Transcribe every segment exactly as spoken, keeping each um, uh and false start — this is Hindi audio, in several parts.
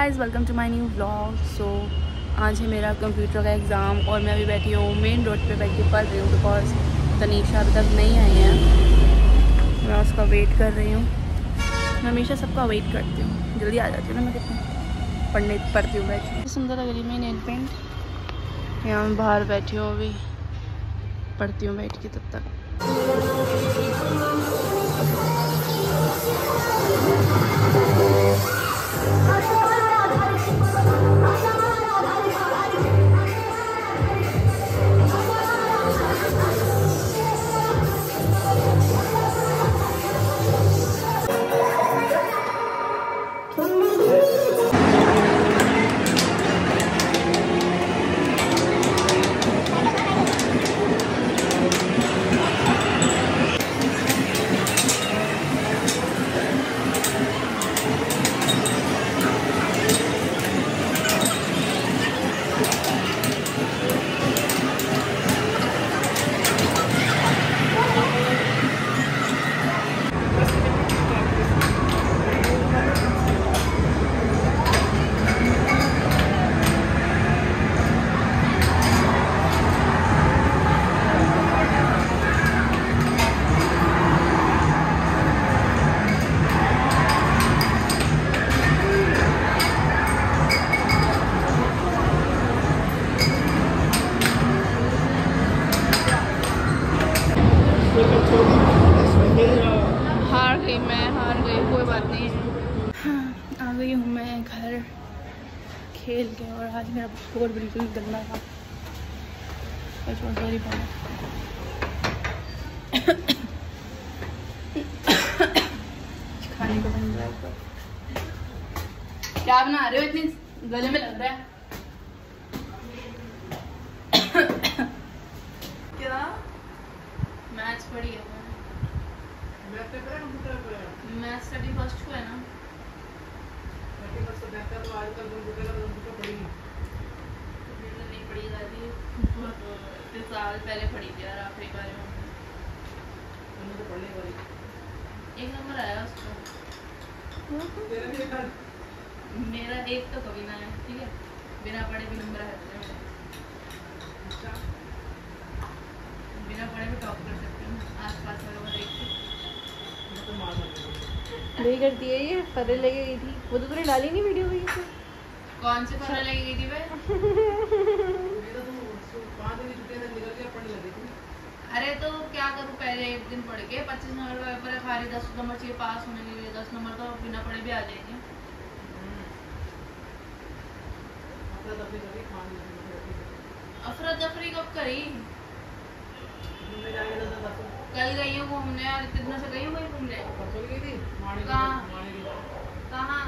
Guys, welcome to my new vlog. So आज है मेरा कंप्यूटर का एग्ज़ाम और मैं अभी बैठी हूँ मेन रोड पे बैठ के पढ़ रही हूँ बिकॉज तनीशा अभी तक नहीं आई है। मैं उसका वेट कर रही हूँ। मैं हमेशा सबका वेट करती हूँ, जल्दी आ जाती हूँ ना मैं कितनी पढ़ने पढ़ती हूँ बैठ के। सुंदर लग रही मैं नेल पेंट। यहाँ मैं बाहर बैठी हूँ, अभी पढ़ती हूँ बैठ के तब तक। हार गई मैं हार गई कोई बात नहीं। हाँ, आ गई हूँ मैं घर खेल के। और आज मेरा स्कोर बिल्कुल गंदा था। सॉरी खाने को बन रहा है। क्या बना रहे हो? इतनी गले में लग रहा है क्या? मैथ्स पढ़ी है मैं स्टडी फर्स्ट को है ना। तो आजकल नहीं पढ़ी जाती। इतने साल पहले पढ़ी थी यार आखिरी बार में। एक नंबर आया उसका। मेरा एक तो कभी ना है, ठीक है। बिना पढ़े भी नंबर आया। बिना पढ़े भी टॉप कर सकती हूँ आस पास वालों को देख के। नहीं करती है ये। फरे लगे गई थी वो तो तूने डाली नहीं वीडियो में। कौन से फरे लगी गई थी भाई? अरे तो क्या करूँ, पहले एक दिन पढ़ के पच्चीस नंबर का पेपर है, खाली दस नंबर चाहिए पास होने के लिए। दस नंबर तो बिना पढ़े भी आ जाएंगे। अफरा तफरी कब करी? कल गई हूँ घूमने और इतने दिनों से गई हूँ कहीं घूमने। कहाँ कहाँ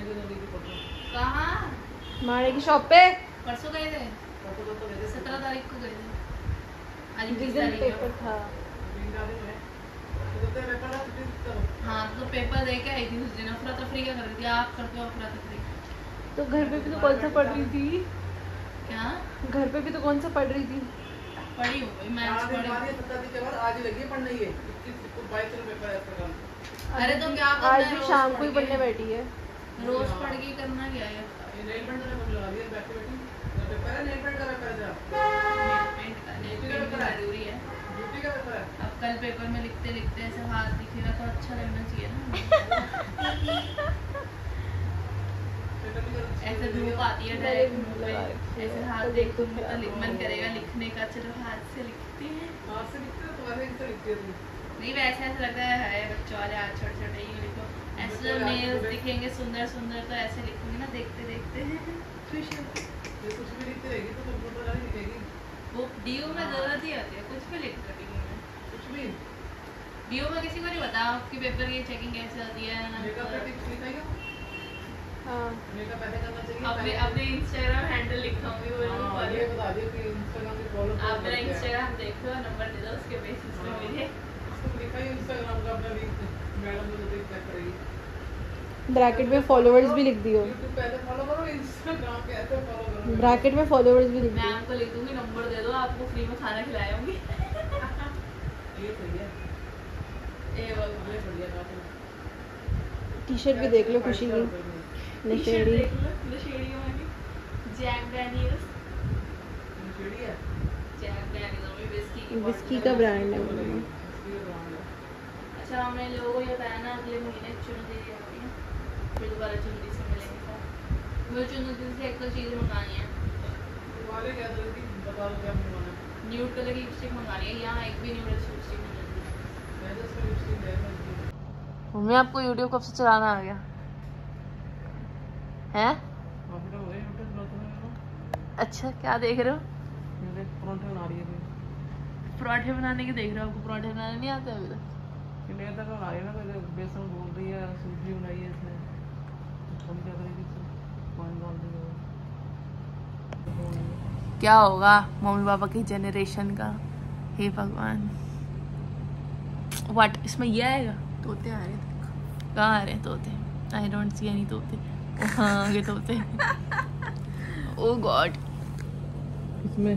कहाँ? माणे की शॉप पे परसों गए थे। सत्रह तारीख को गए थे। आज जिस दिन पेपर था। हाँ तो पेपर दे के आई थी उस दिन। अफरा तफरी क्या कर रही थी? आप करते हो अफरा तफरी? तो घर पे भी तो कौन सा पढ़ रही थी? क्या घर पे भी तो कौन सा पढ़ रही थी? पढ़ी हो मैं आज लगी पढ़ने ये अरे तो क्या करना आज है? भी शाम को ही पढ़ने बैठी है। रोज पढ़ के करना क्या है? जरूरी है। अब कल पेपर में लिखते लिखते ऐसे हाथ दिखेगा तो अच्छा लगना चाहिए ना। ऐसे धूप आती है डायरेक्ट मुंह पे, ऐसे हाथ देखूंगी तो मन करेगा लिखने का। चलो हाथ से लिखते हैं। हाथ से लिखते हो तो वैसे ही लिखते हो। नहीं वैसे ऐसा लगता है, है बच्चों वाले हाथ छोटे छोटे ही लिखो। ऐसे नेल्स दिखेंगे सुंदर सुंदर तो ऐसे लिखूंगी ना देखते देखते। खुश हो कुछ भी लिखते रहेगी तो कंप्यूटर वाली लिखेगी। वो डीओ में जरूरत ही होती है कुछ भी लिख सकती हूँ मैं। कुछ भी डीओ में किसी को नहीं पता आपकी पेपर की चेकिंग कैसे होती है। मेकअप पे टिप्स लिखाएगा। हाँ मेकअप ऐसे करना चाहिए। अपने अपने इंस्टाग्राम हैंडल लिखाऊंगी वो लोग फॉलो ये बता दियो कि इंस्टाग्राम पे फॉलो आप मेरा इंस्टाग्राम देख लो, नंबर दे दो, उसके बेसिस पे मुझे इसको लिखा ही इंस्टाग्राम का अपना लिंक मैडम को देख चेक करेगी। ब्रैकेट में फॉलोअर्स भी लिख दियो। YouTube पे ऐसे फॉलो करो, इंस्टाग्राम पे ऐसे फॉलो करो। ब्रैकेट में फॉलोअर्स भी लिख मैं दियो। आपको लिख दूंगी, नंबर दे दो, आपको फ्री में खाना खिलाऊंगी। ये सही है। ए भगवान ये बढ़िया बात है। टी शर्ट भी देख लो खुशी की। नशेड़ी नशेड़ी वाली जैक डैनियल्स नशेड़ी है जैक डैनियल्स में विस्की की विस्की का ब्रांड है वो। अच्छा हमने लोगों को ये बताया ना अगले महीने चुनरी दे रही है फिर दोबारा चुनरी से मिलेंगे साथ मुझे चुनरी से एक तो चीज़ मंगानी है तुम्हारे क्या जल्दी बता दो क्या मंगवाना है न्यूड कलर की लिपस्टिक मंगानी है यहाँ एक भी न्यूड लिपस्टिक नहीं मिलती मैं तो सिर्फ लिपस्टिक ले रहा मम्मी आपको यूट्यूब कब से चलाना आ गया हैं काफी तो हो गए यूट्यूब चलाते हैं अच्छा क्या देख रहे हो मेरे परांठे बना रही है पराठे बनाने के देख रहे हो आपको पराठे बनाने नहीं आते अभी तक कि नहीं तक बना रही है ना कोई बेसन भून रही है सूजी बनाई है इसने हम क्या करेंगे इसमें पानी डाल देंगे क्या होगा मम्मी पापा की जनरेशन का हे भगवान व्हाट इसमें ये आएगा तोते आ रहे हैं कहाँ आ रहे हैं तोते आई डोंट सी एनी तोते ओ हाँ आगे तोते ओ गॉड इसमें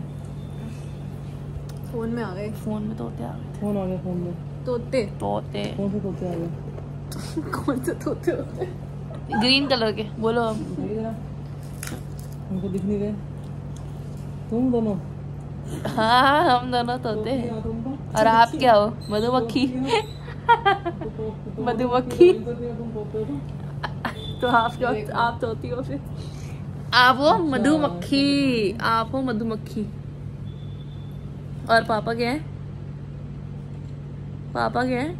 फोन में आ गए। फोन में तोते आ गए फोन आ गया फोन में तोते तोते कौन से तोते आ गए कौन से तोते होते? ग्रीन कलर के बोलो अब देखिए जरा हमको दिख नहीं रहे तुम दोनों हाँ हम दोनों तोते हैं और आप क्या हो मधुमक्खी मधुमक्खी तो आप क्या आप तोती हो फिर आप हो मधुमक्खी आप हो मधुमक्खी और पापा क्या है पापा क्या है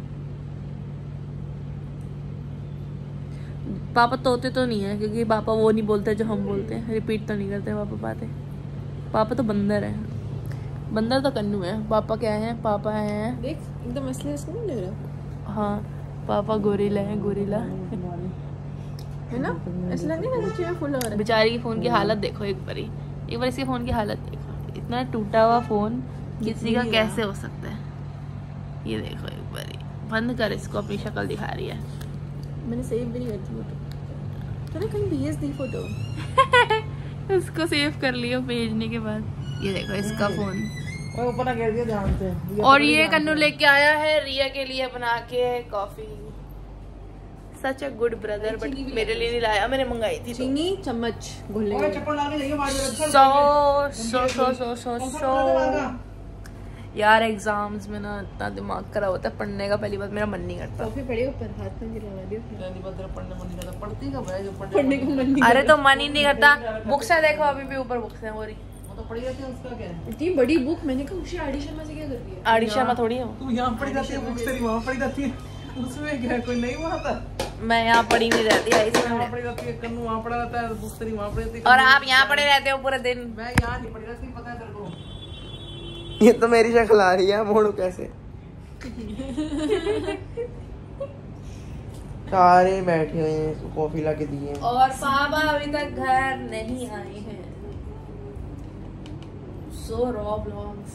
पापा तोते तो नहीं है क्योंकि पापा वो नहीं बोलते जो हम बोलते हैं रिपीट तो नहीं करते पापा बातें पापा तो बंदर है बंदर तो कन्नू है पापा क्या है पापा है देख एकदम असली असली नहीं लग रहा हाँ पापा गोरिल्ला है गोरिल्ला है ना ऐसा लग नहीं रहा सच्ची में फुल हो रहा है। बेचारी की फोन की हालत देखो एक बारी एक बार इसके फोन की हालत देखो इतना टूटा हुआ फोन किसी का कैसे हो सकता है ये देखो एक बारी बंद कर इसको अपनी शक्ल दिखा रही है मैंने सेव भी नहीं करती फोटो तूने कहीं भेज दी फोटो उसको सेव कर लियो भेजने के बाद ये देखो इसका फोन ओए ऊपर ना गिर दिया ध्यान से और ये कन्नू लेके आया है रिया के लिए बना के coffee such a good brother but मेरे लिए नहीं लाया मैंने मंगाई थी चीनी चम्मच घोलने ओए चप्पल डाल के जाइए बाहर अच्छा सो सो सो सो सो सो यार एग्जाम्स में ना इतना दिमाग खराब होता है पढ़ने का पहली बात मेरा मन नहीं करता कॉफी पड़ी ऊपर हाथ में गिरा दियो नहीं बदर पढ़ने मन नहीं करता पढ़ती कब है जो पढ़ने पढ़ने का मन नहीं अरे तो मन ही नहीं करता बुक्स है देखो अभी भी ऊपर बुक्स है वो रही वो तो पढ़ी जाती है उसका क्या है इतनी बड़ी बुक मैंने कहा उसे ऑडिशन में से क्या कर दिया आड़ीशा में थोड़ी हूँ तू यहाँ पढ़ी जाती है बुक तेरी वहाँ पढ़ी जाती है उसमें क्या कोई नहीं वहाँ था मैं यहाँ पढ़ी नहीं रहती है वहाँ पढ़ी जाती है कन्नू वहाँ पढ़ा रहता है बुक तेरी वहाँ पढ़ी जाती है और आप यहाँ पढ़े रहते हो पूरे दिन मैं यहाँ नहीं पढ़ी रहती पता है तेरे को ये तो मेरी शक्ल आ रही है मोड़ू कैसे सारे बैठे हुए हैं इसको कॉफी ला के दिए और पापा अभी तक घर नहीं आए हैं सो रॉ ब्लॉग्स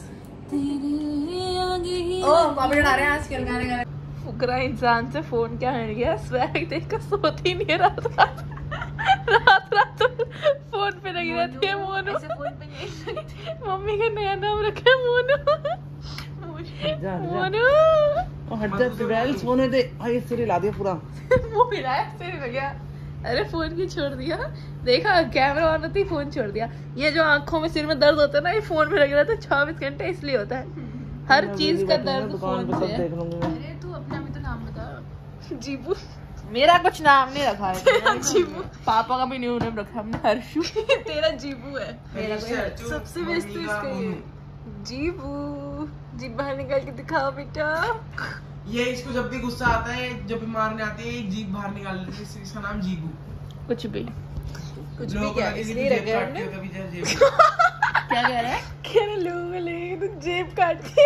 ओ पापा डरा रहे हैं आजकल गाने गाने फुकरा इंसान से फोन क्या हट गया स्वैग देखकर सोती नहीं रात रात रात रात फोन पे लगी रहती है मोनू मम्मी का नया नाम रखे मोनू मोनू हट जा ट्रेवल्स फोन दे भाई सिर हिला दिया पूरा वो हिलाया सिर हिल गया अरे फोन क्यों छोड़ दिया देखा कैमरा ऑन होती फोन छोड़ दिया ये जो आंखों में सिर में दर्द होता है ना ये फोन में लग रहा था चौबीस घंटे इसलिए होता है हर चीज का दर्द फोन से है अरे तू अपना भी तो नाम बता जीबू मेरा कुछ नाम नहीं रखा है जीबू पापा का भी न्यू नेम रखा हमने हर्षू तेरा जीबू है मेरा सबसे बेस्ट तो इसका ये जीबू जीभ बाहर निकाल के दिखाओ बेटा ये इसको जब भी गुस्सा आता है जब भी मारने आती है जीभ बाहर निकाल लेती है इसका नाम जीबू कुछ भी कुछ भी क्या इसलिए रखे हमने क्या कह रहा है कह रहे लोगों को लेके तू जेब काट के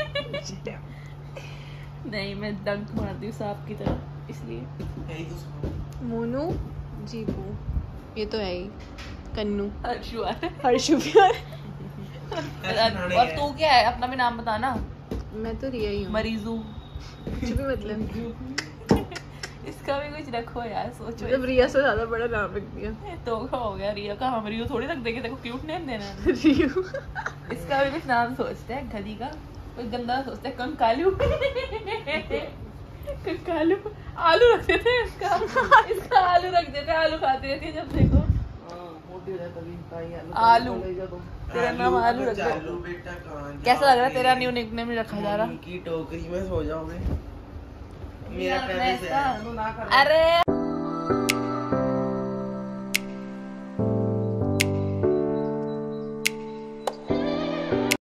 नहीं मैं डंक मारती हूँ सांप की तरह इसलिए मोनू जीबू ये तो है ही कन्नू हर्षु आ रहा है हर्षु भी आ रहा और तू क्या है अपना भी नाम बताना है। मैं तो रिया ही हूँ मरीजू कुछ भी मतलब इसका भी कुछ रखो यार सोचो मतलब रिया से ज्यादा बड़ा नाम रख दिया तो हो गया रिया का हम रियो थोड़ी रख देंगे देखो क्यूट नेम देना है रियू इसका भी कुछ नाम सोचते हैं गधी का कोई गंदा सोचते हैं कंकालू आलू आलू रख देते हैं इसका इसका आलू रख देते हैं, आलू खाती रहती है जब देखो। मोटी हो जाए तभी ताई आलू ले जा तुम। तेरा नाम आलू रख दो। चालू बेटा कहाँ कैसा लग रहा है तेरा न्यू निकनेम रखा जा रहा? की टोकरी में सो जाओगे मेरा पहले से है। तू ना कर। अरे